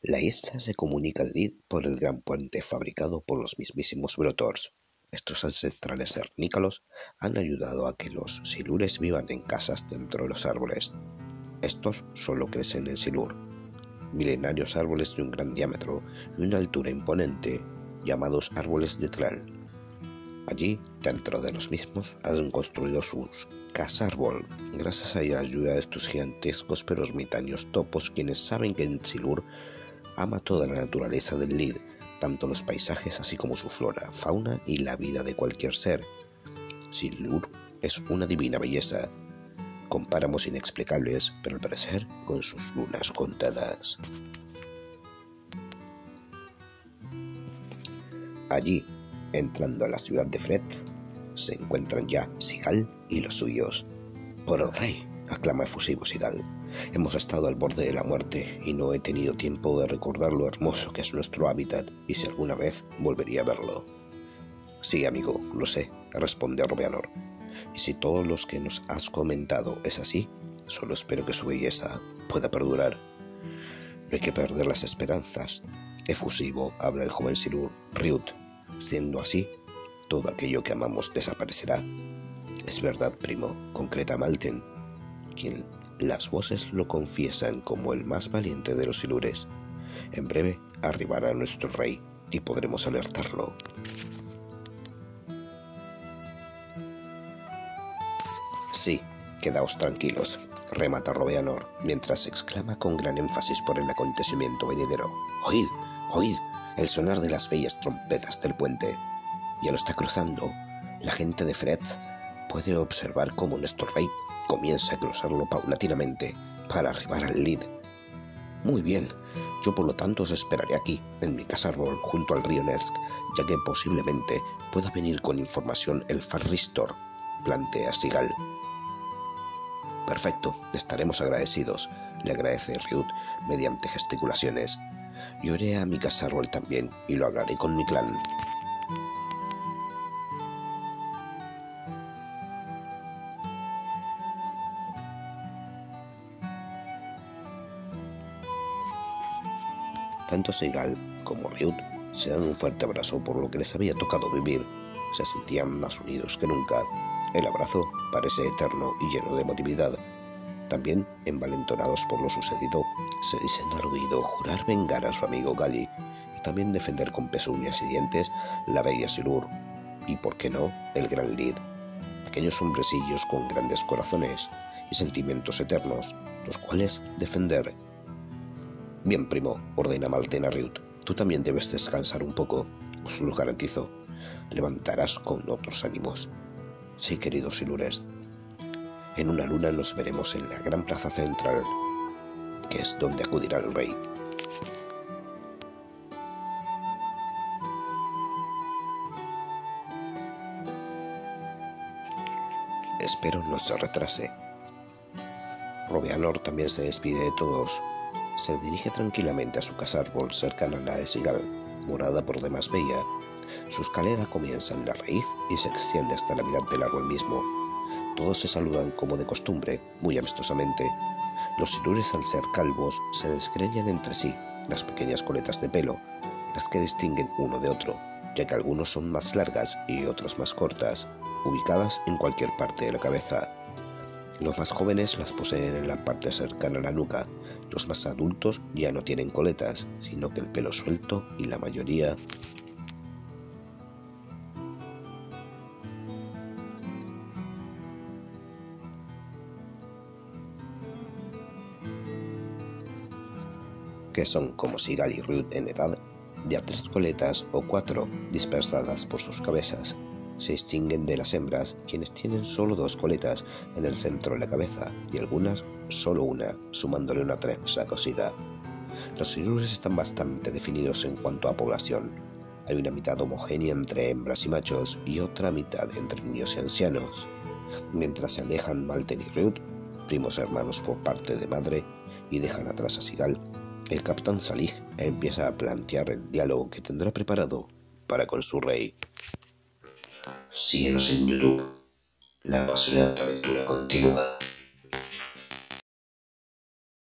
La isla se comunica al Lid por el gran puente fabricado por los mismísimos Brotors. Estos ancestrales cernícalos han ayudado a que los silures vivan en casas dentro de los árboles. Estos solo crecen en Silur, milenarios árboles de un gran diámetro y una altura imponente, llamados árboles de Thrall. Allí, dentro de los mismos, han construido sus casa-árbol, gracias a la ayuda de estos gigantescos pero ermitaños topos, quienes saben que en Silur ama toda la naturaleza del Lid, tanto los paisajes así como su flora, fauna y la vida de cualquier ser. Silur es una divina belleza, con páramos inexplicables, pero al parecer con sus lunas contadas. Allí, entrando a la ciudad de Freth, se encuentran ya Sigal y los suyos. «Por el rey», aclama efusivo Sigal. «Hemos estado al borde de la muerte y no he tenido tiempo de recordar lo hermoso que es nuestro hábitat y si alguna vez volvería a verlo». «Sí, amigo, lo sé», responde Robeanor. «Y si todo lo que nos has comentado es así, solo espero que su belleza pueda perdurar». «No hay que perder las esperanzas», efusivo habla el joven Silur Riut. «Siendo así, todo aquello que amamos desaparecerá». «Es verdad, primo», concreta Malten, quien las voces lo confiesan como el más valiente de los silures. «En breve arribará nuestro rey y podremos alertarlo». «Sí, quedaos tranquilos», remata Robeanor, mientras exclama con gran énfasis por el acontecimiento venidero. «¡Oíd, oíd el sonar de las bellas trompetas del puente! Ya lo está cruzando. La gente de Freth puede observar cómo nuestro rey comienza a cruzarlo paulatinamente para arribar al Lid. Muy bien, yo por lo tanto os esperaré aquí, en mi casa árbol, junto al río Nesk, ya que posiblemente pueda venir con información el Farristor», plantea Sigal. «Perfecto, estaremos agradecidos», le agradece Riut mediante gesticulaciones. «Yo iré a mi casa árbol también y lo hablaré con mi clan». Tanto Sigal como Riut se dan un fuerte abrazo por lo que les había tocado vivir. Se sentían más unidos que nunca. El abrazo parece eterno y lleno de emotividad. También, envalentonados por lo sucedido, se dicen al oído jurar vengar a su amigo Gali y también defender con pezuñas y dientes la bella Silur y, por qué no, el gran Lid. Pequeños hombrecillos con grandes corazones y sentimientos eternos, los cuales defender. «Bien, primo», ordena Malten a Riut, «tú también debes descansar un poco, os lo garantizo. Levantarás con otros ánimos». «Sí, queridos silures. En una luna nos veremos en la gran plaza central, que es donde acudirá el rey». «Espero no se retrase». Robeanor también se despide de todos. Se dirige tranquilamente a su casa árbol cercana a la de Sigal, morada por demás bella. Su escalera comienza en la raíz y se extiende hasta la mitad del árbol mismo. Todos se saludan como de costumbre, muy amistosamente. Los silures, al ser calvos, se desgreñan entre sí las pequeñas coletas de pelo, las que distinguen uno de otro, ya que algunos son más largas y otras más cortas, ubicadas en cualquier parte de la cabeza. Los más jóvenes las poseen en la parte cercana a la nuca. Los más adultos ya no tienen coletas, sino que el pelo suelto y la mayoría... que son como Sigal y Riut en edad, de a 3 coletas o 4 dispersadas por sus cabezas. Se distinguen de las hembras, quienes tienen solo 2 coletas en el centro de la cabeza y algunas solo una, sumándole una trenza cosida. Los silures están bastante definidos en cuanto a población. Hay una mitad homogénea entre hembras y machos y otra mitad entre niños y ancianos. Mientras se alejan Malten y Riut, primos hermanos por parte de madre, y dejan atrás a Sigal, el capitán Salig empieza a plantear el diálogo que tendrá preparado para con su rey. Síguenos en YouTube. La apasionante aventura continúa.